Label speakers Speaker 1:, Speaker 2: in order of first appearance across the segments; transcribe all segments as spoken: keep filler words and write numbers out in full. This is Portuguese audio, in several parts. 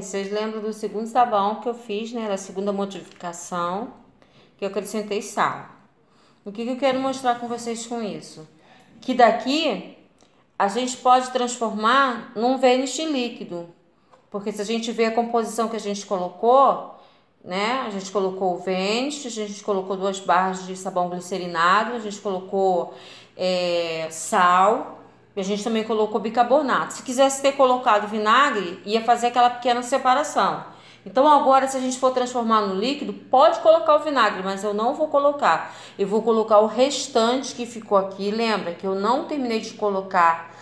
Speaker 1: gente, vocês lembram do segundo sabão que eu fiz, né? Da segunda modificação, que eu acrescentei sal. O que, que eu quero mostrar com vocês com isso? Que daqui a gente pode transformar num vanish líquido. Porque se a gente vê a composição que a gente colocou, né? A gente colocou o vanish, a gente colocou duas barras de sabão glicerinado, a gente colocou é, sal, e a gente também colocou bicarbonato. Se quisesse ter colocado vinagre, ia fazer aquela pequena separação. Então agora, se a gente for transformar no líquido, pode colocar o vinagre, mas eu não vou colocar. Eu vou colocar o restante que ficou aqui. Lembra que eu não terminei de colocar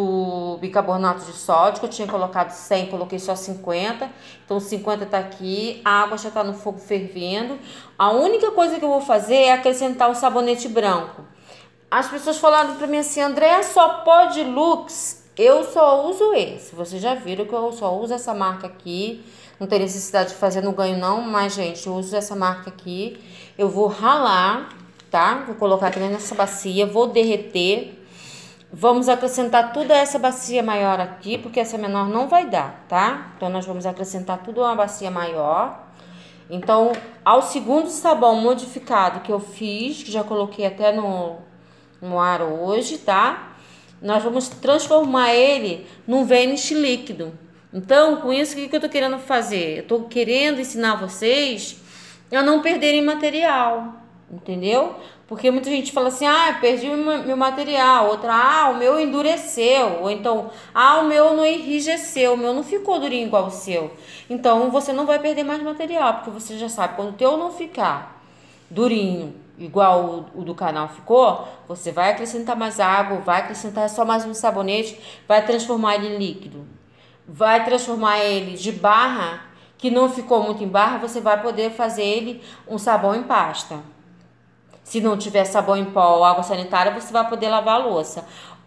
Speaker 1: do bicarbonato de sódio, que eu tinha colocado cem, coloquei só cinquenta. Então cinquenta tá aqui, a água já tá no fogo fervendo. A única coisa que eu vou fazer é acrescentar o sabonete branco. As pessoas falaram pra mim assim, Andréa, só pode Lux? Eu só uso esse. Vocês já viram que eu só uso essa marca aqui. Não tem necessidade de fazer no ganho não, mas gente, eu uso essa marca aqui. Eu vou ralar, tá? Vou colocar aqui nessa bacia, vou derreter. Vamos acrescentar toda essa bacia maior aqui, porque essa menor não vai dar, tá? Então nós vamos acrescentar tudo uma bacia maior. Então, ao segundo sabão modificado que eu fiz, que já coloquei até no, no ar hoje, tá? Nós vamos transformar ele num vanish líquido. Então, com isso, o que eu tô querendo fazer? Eu tô querendo ensinar vocês a não perderem material, entendeu? Porque muita gente fala assim, ah, perdi meu material. Outra, ah, o meu endureceu. Ou então, ah, o meu não enrijeceu, o meu não ficou durinho igual o seu. Então, você não vai perder mais material, porque você já sabe, quando o teu não ficar durinho, igual o, o do canal ficou, você vai acrescentar mais água, vai acrescentar só mais um sabonete, vai transformar ele em líquido. Vai transformar ele de barra, que não ficou muito em barra, você vai poder fazer ele um sabão em pasta. Se não tiver sabão em pó ou água sanitária, você vai poder lavar a louça.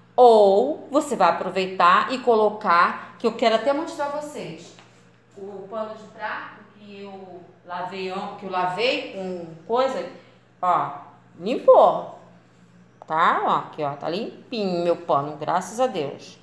Speaker 1: Ou você vai aproveitar e colocar, que eu quero até mostrar a vocês, o pano de prato que eu lavei, que eu lavei com coisa, ó, limpou, tá? Ó, aqui, ó, tá limpinho meu pano, graças a Deus.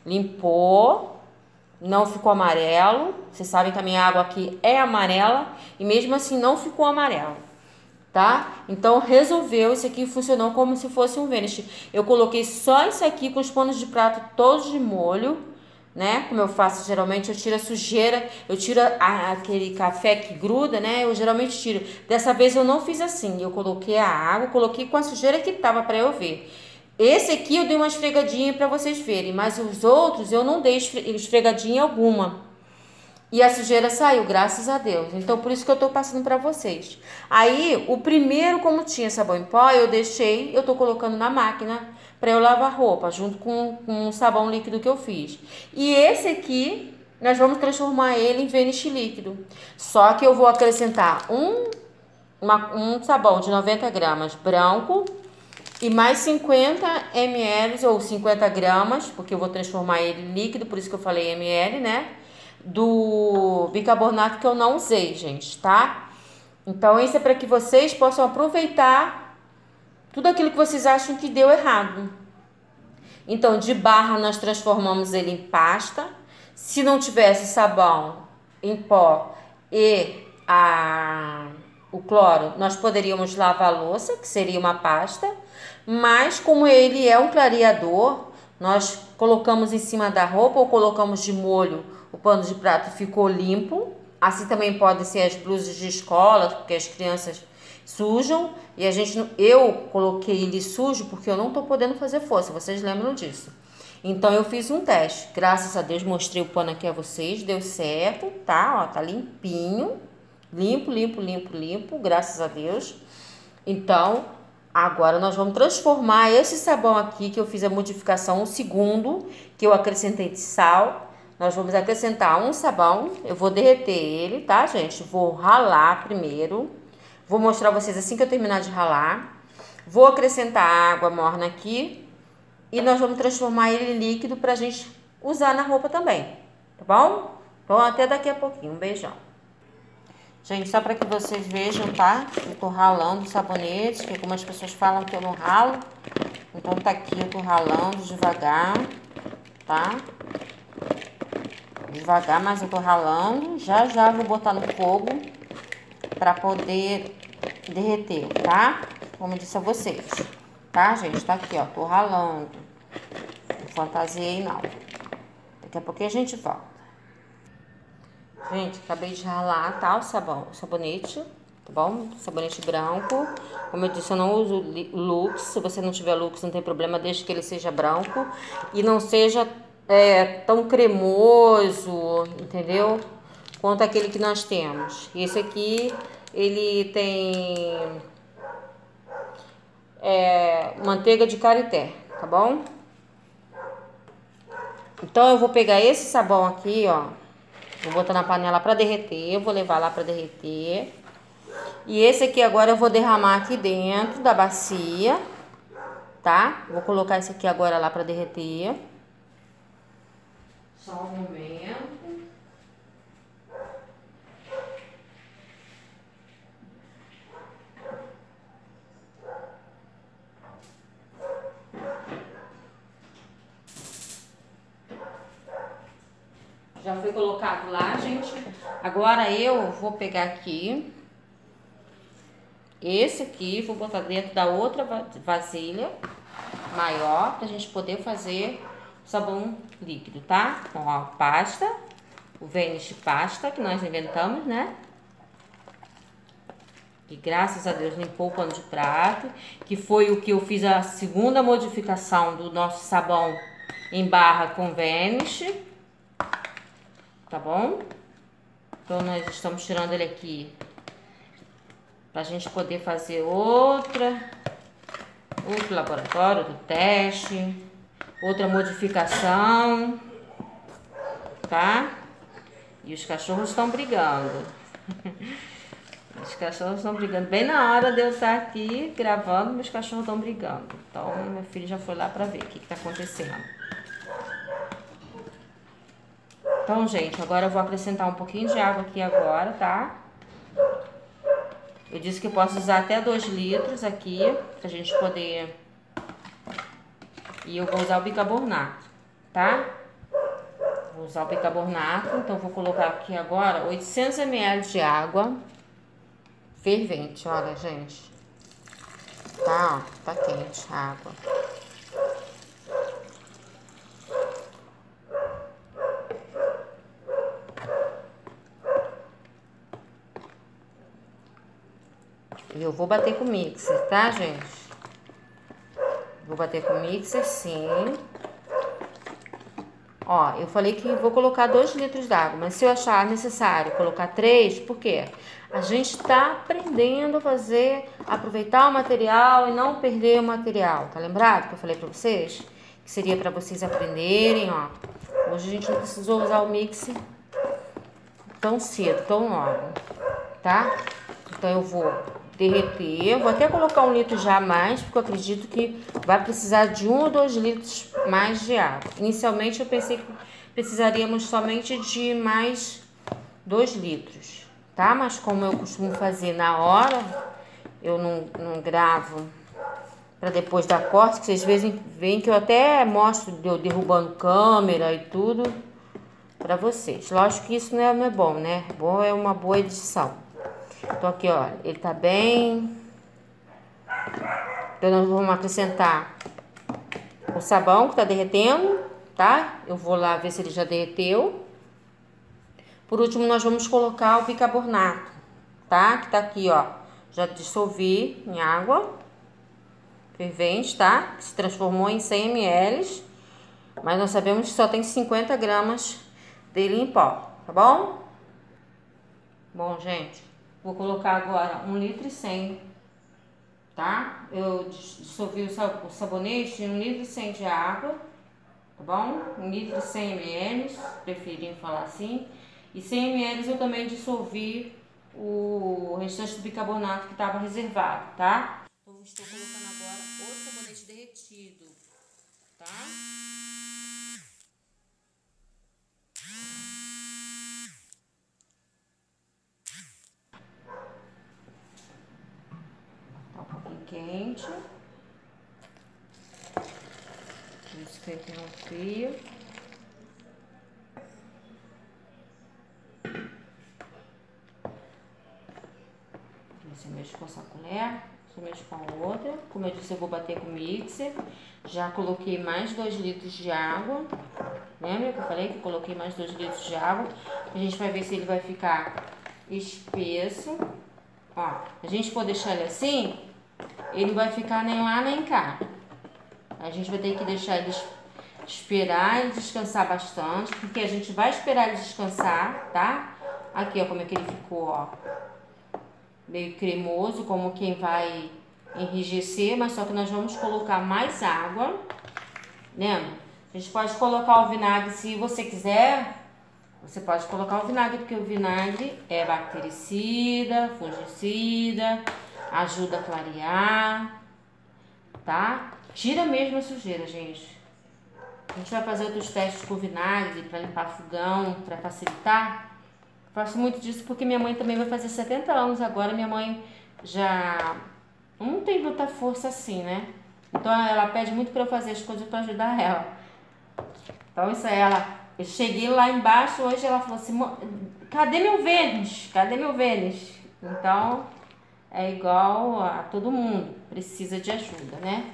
Speaker 1: Limpou. Não ficou amarelo. Vocês sabem que a minha água aqui é amarela e mesmo assim não ficou amarelo, tá? Então resolveu, esse aqui funcionou como se fosse um vanish. Eu coloquei só isso aqui com os panos de prato todos de molho, né? Como eu faço geralmente, eu tiro a sujeira, eu tiro a, aquele café que gruda, né? Eu geralmente tiro. Dessa vez eu não fiz assim, eu coloquei a água, coloquei com a sujeira que tava para eu ver. Esse aqui eu dei uma esfregadinha para vocês verem, mas os outros eu não dei esfregadinha alguma. E a sujeira saiu, graças a Deus. Então, por isso que eu tô passando para vocês. Aí, o primeiro, como tinha sabão em pó, eu deixei, eu tô colocando na máquina para eu lavar roupa, junto com, com o sabão líquido que eu fiz. E esse aqui, nós vamos transformar ele em vanish líquido. Só que eu vou acrescentar um, uma, um sabão de noventa gramas branco, e mais cinquenta mililitros ou cinquenta gramas, porque eu vou transformar ele em líquido, por isso que eu falei ml, né? Do bicarbonato que eu não usei, gente, tá? Então, isso é para que vocês possam aproveitar tudo aquilo que vocês acham que deu errado. Então, de barra, nós transformamos ele em pasta. Se não tivesse sabão em pó e a, o cloro, nós poderíamos lavar a louça, que seria uma pasta. Mas como ele é um clareador, nós colocamos em cima da roupa ou colocamos de molho, o pano de prato ficou limpo. Assim também podem ser as blusas de escola, porque as crianças sujam. E a gente, eu coloquei ele sujo porque eu não tô podendo fazer força, vocês lembram disso. Então eu fiz um teste, graças a Deus mostrei o pano aqui a vocês, deu certo, tá? Ó, tá limpinho, limpo, limpo, limpo, limpo, graças a Deus. Então... agora nós vamos transformar esse sabão aqui que eu fiz a modificação, o segundo, que eu acrescentei de sal. Nós vamos acrescentar um sabão, eu vou derreter ele, tá, gente? Vou ralar primeiro, vou mostrar a vocês assim que eu terminar de ralar. Vou acrescentar água morna aqui e nós vamos transformar ele em líquido pra gente usar na roupa também, tá bom? Então até daqui a pouquinho, um beijão. Gente, só para que vocês vejam, tá? Eu tô ralando o sabonete, que algumas pessoas falam que eu não ralo. Então tá aqui, eu tô ralando devagar, tá? devagar, mas eu tô ralando. Já já vou botar no fogo pra poder derreter, tá? Como eu disse a vocês. Tá, gente? Tá aqui, ó. Tô ralando. Não fantasiei, não. Daqui a pouquinho a gente volta. Gente, acabei de ralar, tá? O sabão, o sabonete, tá bom? Sabonete branco. Como eu disse, eu não uso Lux. Se você não tiver Lux, não tem problema, desde que ele seja branco. E não seja é, tão cremoso, entendeu? Quanto aquele que nós temos. Esse aqui, ele tem é, manteiga de karité, tá bom? Então, eu vou pegar esse sabão aqui, ó. Vou botar na panela pra derreter. Eu vou levar lá pra derreter. E esse aqui agora eu vou derramar aqui dentro da bacia, tá? Vou colocar esse aqui agora lá pra derreter. Só um momento. Já foi colocado lá, gente. Agora eu vou pegar aqui esse aqui, vou botar dentro da outra vasilha maior pra gente poder fazer o sabão líquido, tá? Com a pasta, o Vanish pasta que nós inventamos, né? Que graças a Deus limpou o pano de prato, que foi o que eu fiz a segunda modificação do nosso sabão em barra com Vanish. Tá bom? Então, nós estamos tirando ele aqui pra gente poder fazer outra, outro laboratório, outro teste, outra modificação, tá? E os cachorros estão brigando. Os cachorros estão brigando. Bem na hora de eu estar aqui gravando, meus cachorros estão brigando. Então, meu filho já foi lá pra ver o que que tá acontecendo. Então, gente, agora eu vou acrescentar um pouquinho de água aqui agora, tá? Eu disse que eu posso usar até dois litros aqui, pra gente poder... E eu vou usar o bicarbonato, tá? Vou usar o bicarbonato, então vou colocar aqui agora oitocentos mililitros de água fervente, olha, gente. Tá, ó, tá quente a água. E eu vou bater com o mixer, tá, gente? Vou bater com o mixer, sim. Ó, eu falei que vou colocar dois litros d'água, mas se eu achar necessário colocar três, por quê? A gente tá aprendendo a fazer, aproveitar o material e não perder o material, tá lembrado que eu falei pra vocês? Que seria pra vocês aprenderem, ó. Hoje a gente não precisou usar o mixer tão cedo, tão logo, tá? Então eu vou derreter, vou até colocar um litro já a mais, porque eu acredito que vai precisar de um ou dois litros mais de água. Inicialmente eu pensei que precisaríamos somente de mais dois litros, tá? Mas como eu costumo fazer na hora, eu não, não gravo para depois dar corte, que vocês veem que eu até mostro eu derrubando câmera e tudo para vocês. Lógico que isso não é, não é bom, né? Bom é uma boa edição. Então aqui, ó, ele tá bem. Então nós vamos acrescentar o sabão que tá derretendo, tá? Eu vou lá ver se ele já derreteu. Por último, nós vamos colocar o bicarbonato, tá? Que tá aqui, ó. Já dissolvi em água fervente, tá? Que se transformou em cem mililitros. Mas nós sabemos que só tem cinquenta gramas dele em pó, tá bom? Bom, gente, vou colocar agora um litro e cem, tá? Eu dissolvi o sabonete em um litro e cem de água, tá bom? um litro e cem mililitros, preferi falar assim. E cem mililitros eu também dissolvi o restante do bicarbonato que estava reservado, tá? Então, estou colocando agora o sabonete derretido, tá? Tá um pouquinho quente. Por isso que eu interrompi. Você mexe com essa colher, você mexe com a outra. Como eu disse, eu vou bater com o mixer. Já coloquei mais dois litros de água. Lembra que eu falei que eu coloquei mais dois litros de água? A gente vai ver se ele vai ficar espesso. Ó, a gente for deixar ele assim, ele não vai ficar nem lá nem cá. A gente vai ter que deixar ele esperar ele descansar bastante, porque a gente vai esperar ele descansar, tá? Aqui, ó, como é que ele ficou, ó. Meio cremoso, como quem vai enrijecer, mas só que nós vamos colocar mais água, né? A gente pode colocar o vinagre se você quiser. Você pode colocar o vinagre, porque o vinagre é bactericida, fungicida, ajuda a clarear, tá? Tira mesmo a sujeira, gente. A gente vai fazer outros testes com vinagre para limpar fogão, para facilitar. Faço muito disso porque minha mãe também vai fazer setenta anos agora. Minha mãe já não tem muita força assim, né? Então ela pede muito para eu fazer as coisas para ajudar ela. Então isso é ela. Eu cheguei lá embaixo hoje, ela falou assim: cadê meu Vênus? Cadê meu Vênus? Então é igual a todo mundo, precisa de ajuda, né?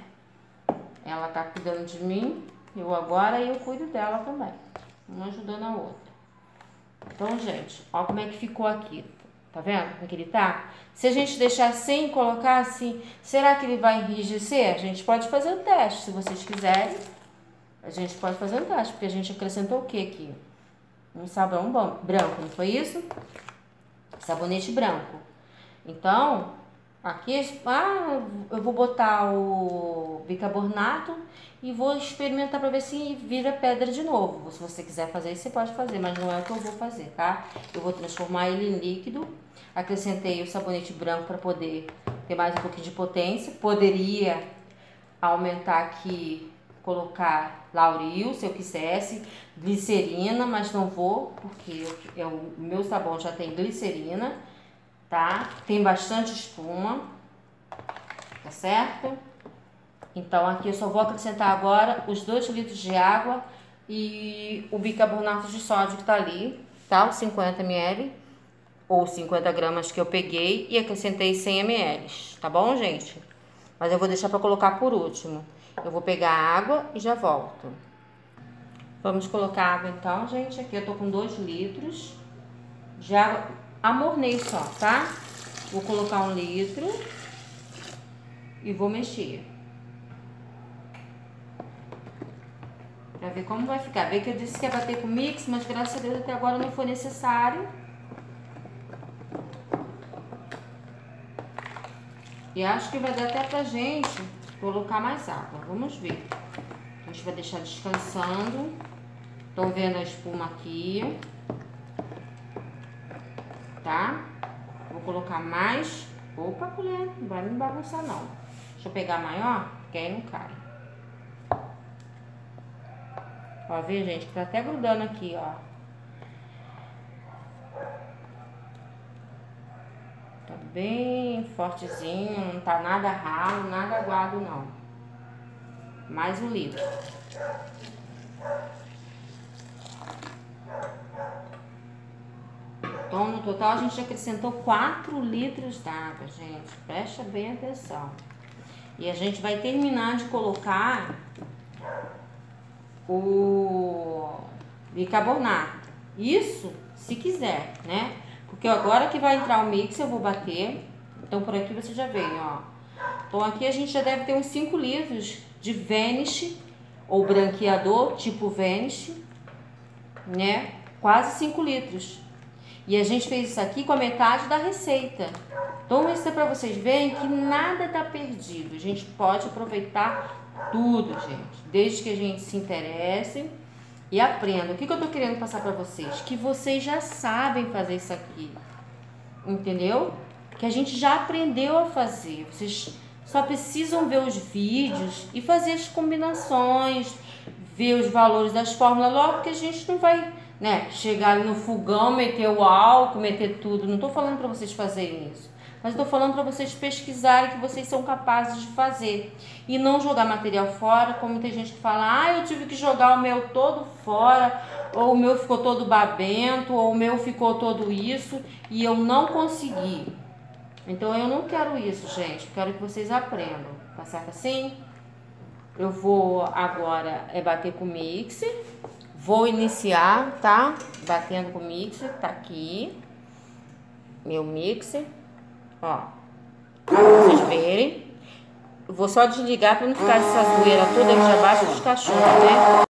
Speaker 1: Ela tá cuidando de mim, eu agora e eu cuido dela também. Uma ajudando a outra. Então, gente, ó como é que ficou aqui. Tá vendo como é que ele tá? Se a gente deixar sem colocar assim, será que ele vai enrijecer? A gente pode fazer o teste, se vocês quiserem. A gente pode fazer o teste, porque a gente acrescentou o que aqui? Um sabão bom, branco, não foi isso? Sabonete branco. Então, aqui, ah, eu vou botar o bicarbonato e vou experimentar para ver se vira pedra de novo. Se você quiser fazer isso, você pode fazer, mas não é o que eu vou fazer, tá? Eu vou transformar ele em líquido. Acrescentei o sabonete branco para poder ter mais um pouquinho de potência. Poderia aumentar aqui, colocar lauril, se eu quisesse, glicerina, mas não vou, porque eu, o meu sabão já tem glicerina, tá? Tem bastante espuma, tá certo? Então aqui eu só vou acrescentar agora os dois litros de água e o bicarbonato de sódio que tá ali, tá? Os cinquenta mililitros ou cinquenta gramas que eu peguei e acrescentei cem mililitros, tá bom, gente? Mas eu vou deixar para colocar por último. Eu vou pegar a água e já volto. Vamos colocar água então, gente. Aqui eu tô com dois litros de água. Amornei só, tá? Vou colocar um litro e vou mexer. Pra ver como vai ficar. Vê que eu disse que ia bater com o mix, mas graças a Deus até agora não foi necessário. E acho que vai dar até pra gente colocar mais água. Vamos ver. A gente vai deixar descansando. Estão vendo a espuma aqui. Tá? Vou colocar mais. Opa, colher. Não vai me bagunçar, não. Deixa eu pegar maior, que aí não cai. Ó, vê, gente, que tá até grudando aqui, ó. Tá bem fortezinho, não tá nada ralo, nada aguado, não. Mais um litro. Então, no total, a gente acrescentou quatro litros d'água, gente. Presta bem atenção. E a gente vai terminar de colocar o bicarbonato. Isso, se quiser, né? Porque agora que vai entrar o mix, eu vou bater. Então, por aqui você já vem, ó. Então, aqui a gente já deve ter uns cinco litros de Vanish, ou branqueador, tipo Vanish, né? Quase cinco litros. E a gente fez isso aqui com a metade da receita. Então, isso é para vocês verem que nada tá perdido. A gente pode aproveitar tudo, gente. Desde que a gente se interesse e aprenda. O que, que eu tô querendo passar para vocês? Que vocês já sabem fazer isso aqui. Entendeu? Que a gente já aprendeu a fazer. Vocês só precisam ver os vídeos e fazer as combinações, ver os valores das fórmulas logo, que a gente não vai, né, chegar ali no fogão, meter o álcool, meter tudo. Não tô falando para vocês fazerem isso. Mas estou falando para vocês pesquisarem que vocês são capazes de fazer. E não jogar material fora, como tem gente que fala: ah, eu tive que jogar o meu todo fora, ou o meu ficou todo babento, ou o meu ficou todo isso, e eu não consegui. Então eu não quero isso, gente. Eu quero que vocês aprendam. Tá certo assim? Eu vou agora é bater com o mixer. Vou iniciar, tá? Batendo com o mixer. Tá aqui. Meu mixer. Ó. Pra vocês verem. Eu vou só desligar pra não ficar essa zoeira toda aqui abaixo dos cachorros, né?